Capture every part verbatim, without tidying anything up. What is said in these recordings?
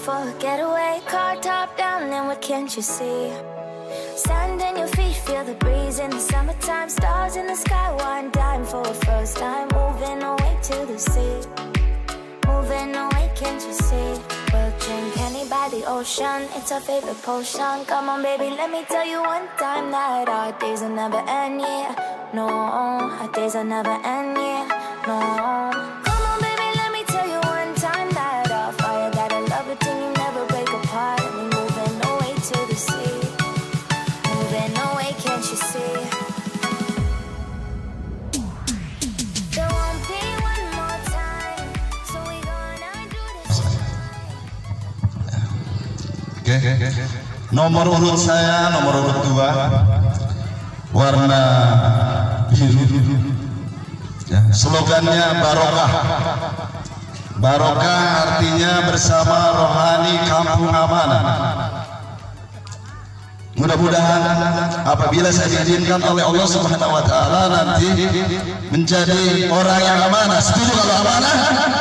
for a getaway, car top down, and what can't you see? Sand in your feet, feel the breeze in the summertime. Stars in the sky, one dime for a first time. Moving away to the sea, moving away, can't you see? We'll drink honey by the ocean, it's our favorite potion. Come on baby, let me tell you one time that our days will never end, yeah. No, our days will never end, yeah. No. Come on baby, let me tell you one time that our fire got a love it till you never break apart. And we're moving away to the sea, moving away, can't you see? There won't be one more time, so we gonna do this. Oke, okay. Nomor urut saya nomor urut dua, warna biru. Ya, slogannya barokah. Barokah artinya bersama rohani kampung amanah. Mudah-mudahan apabila saya diizinkan oleh Allah Subhanahu wa taala nanti menjadi orang yang amanah. Setuju kalau amanah?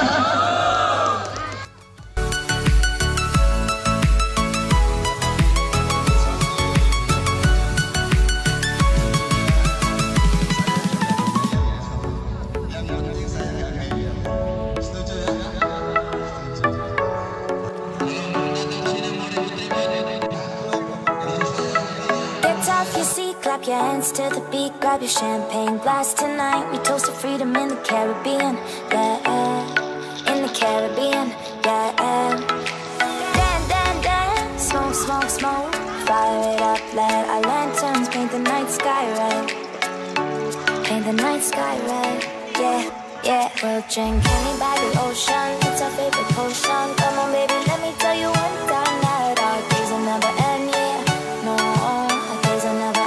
Clap your hands to the beat, grab your champagne glass tonight. We toast to freedom in the Caribbean, yeah, in the Caribbean, yeah. Dan, dan, dan, smoke, smoke, smoke, fire it up, let our lanterns paint the night sky red, paint the night sky red, yeah, yeah. We'll drink honey by the ocean, it's our favorite potion. Come on baby, let me tell you one time that our days will never end, yeah. No, our days will never end.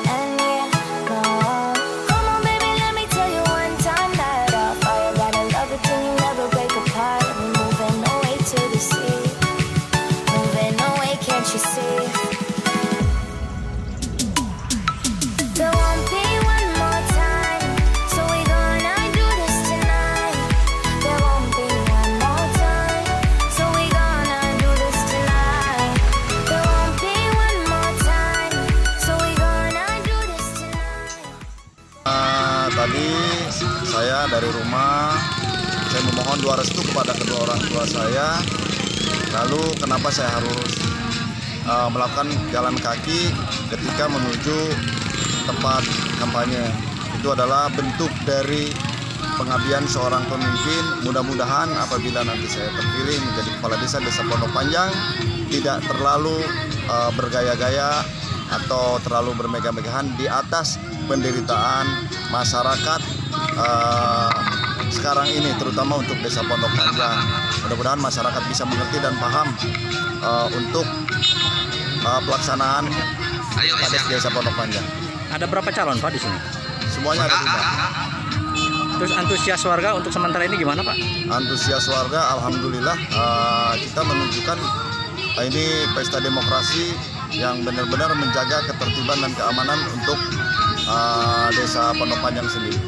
Tadi saya dari rumah, saya memohon doa restu kepada kedua orang tua saya. Lalu kenapa saya harus uh, melakukan jalan kaki ketika menuju tempat kampanye? Itu adalah bentuk dari pengabdian seorang pemimpin. Mudah-mudahan apabila nanti saya terpilih menjadi kepala desa Desa Pondok Panjang, tidak terlalu uh, bergaya-gaya atau terlalu bermegah-megahan di atas penderitaan masyarakat uh, sekarang ini, terutama untuk Desa Pondok Panjang. Mudah-mudahan masyarakat bisa mengerti dan paham uh, untuk uh, pelaksanaan Kades Desa Pondok Panjang. Ada berapa calon Pak di sini? Semuanya ada lima. Terus antusias warga untuk sementara ini gimana Pak? Antusias warga, alhamdulillah uh, kita menunjukkan uh, ini pesta demokrasi yang benar-benar menjaga ketertiban dan keamanan untuk uh, Desa Pondok Panjang sendiri.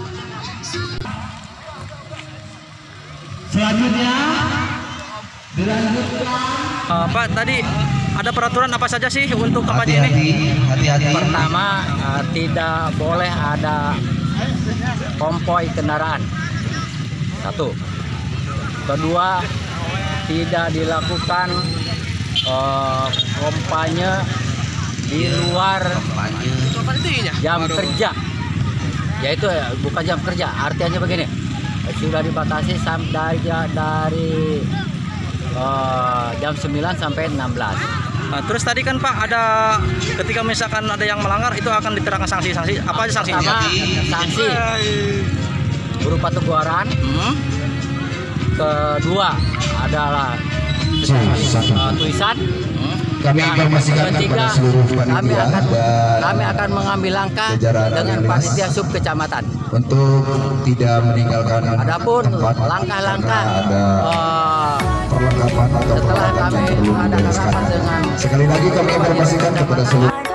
Selanjutnya dilanjutkan. Uh, Pak, tadi ada peraturan apa saja sih untuk kampanye ini? Hati-hati. Pertama, uh, tidak boleh ada konvoy kendaraan. Satu. Kedua, tidak dilakukan uh, kampanye di luar jam kerja. Yaitu ya, bukan jam kerja. Artinya begini. Sudah dibatasi sampai dari dari uh, jam sembilan sampai enam belas. Nah, terus tadi kan Pak ada ketika misalkan ada yang melanggar itu akan diterapkan sanksi-sanksi. Apa aja sanksinya? Pertama, sanksi berupa teguran. Hmm. Kedua adalah uh, tulisan. Hmm. Kami informasikan kepada seluruh panitia kami akan, dan kami akan mengambil langkah dengan panitia sub kecamatan untuk tidak meninggalkan adapun tempat langkah-langkah uh, perlengkapan atau setelah peralatan kami yang perlu mengadakan rapat dibereskan. dengan Sekali lagi kami informasikan kepada seluruh